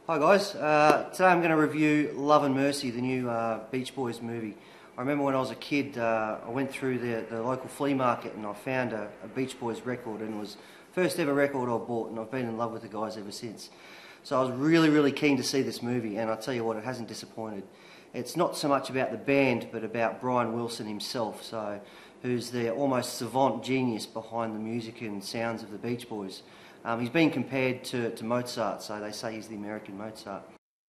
Hi guys, today I'm going to review Love and Mercy, the new Beach Boys movie. I remember when I was a kid, I went through the local flea market and I found a Beach Boys record, and it was the first ever record I bought, and I've been in love with the guys ever since. So I was really keen to see this movie, and I'll tell you what, it hasn't disappointed. It's not so much about the band, but about Brian Wilson himself, who's the almost savant genius behind the music and sounds of the Beach Boys. He's been compared to Mozart, so they say he's the American Mozart.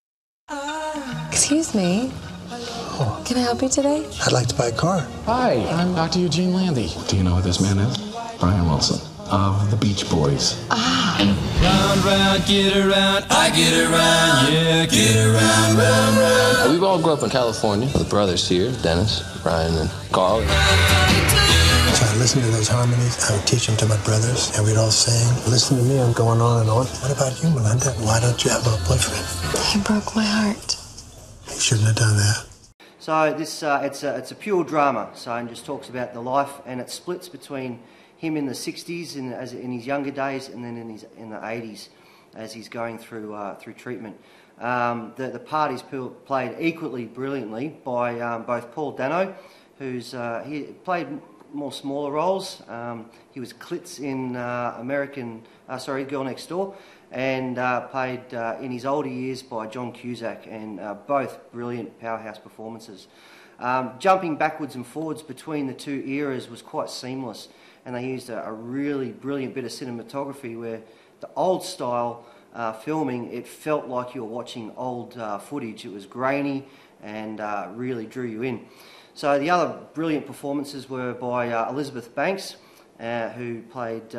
Excuse me. Can I help you today? I'd like to buy a car. Hi, I'm Dr. Eugene Landy. Do you know who this man is? Brian Wilson of the Beach Boys. Round, round, get around, I get around, yeah, get around, round, round. We've all grew up in California. The brothers here, Dennis, Brian, and Carl. So I'd listen to those harmonies, I would teach them to my brothers, and we'd all sing. Listen to me, I'm going on and on. What about you, Melinda? Why don't you have a boyfriend? He broke my heart. You shouldn't have done that. So this it's a pure drama, and just talks about the life, and it splits between him in the 60s, in his younger days, and then in the 80s as he's going through treatment. The part is played equally brilliantly by both Paul Dano, he played more smaller roles. He was Klitz in Girl Next Door, and played in his older years by John Cusack, and both brilliant powerhouse performances. Jumping backwards and forwards between the two eras was quite seamless, and they used a really brilliant bit of cinematography where the old style filming, it felt like you were watching old footage. It was grainy and really drew you in. So the other brilliant performances were by Elizabeth Banks, who played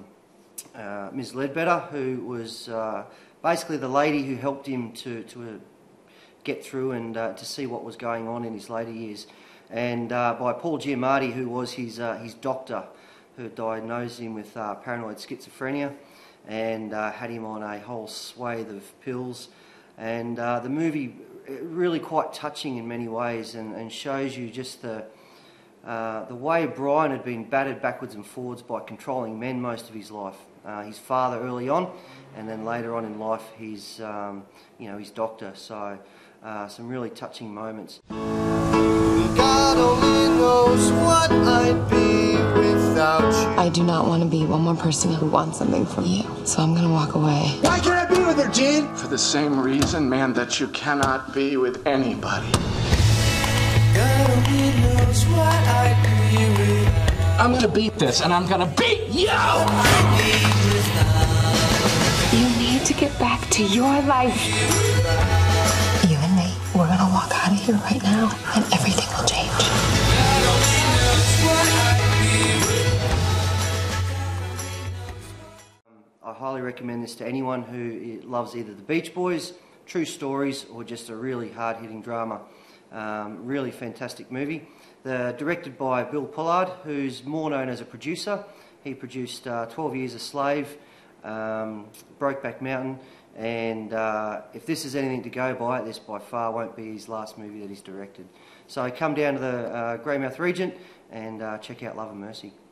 Ms. Ledbetter, who was basically the lady who helped him to get through and to see what was going on in his later years, and by Paul Giamatti, who was his doctor, who diagnosed him with paranoid schizophrenia and had him on a whole swathe of pills. And the movie, really quite touching in many ways, and shows you just the way Brian had been battered backwards and forwards by controlling men most of his life. His father early on, and then later on in life his doctor. So some really touching moments. God only knows what I'd be without you. I do not want to be one more person who wants something from you, so I'm going to walk away. Why can't I be with her, Gene? For the same reason, man, that you cannot be with anybody. God only knows what I'd be without. I'm gonna beat this, and I'm gonna beat you! You need to get back to your life. You and me, we're going to walk out of here right now, and everything will change. I highly recommend this to anyone who loves either the Beach Boys, true stories, or just a really hard-hitting drama. Really fantastic movie. Directed by Bill Pollard, who's more known as a producer. He produced 12 Years a Slave, Brokeback Mountain, and if this is anything to go by, this by far won't be his last movie that he's directed. So come down to the Greymouth Regent and check out Love and Mercy.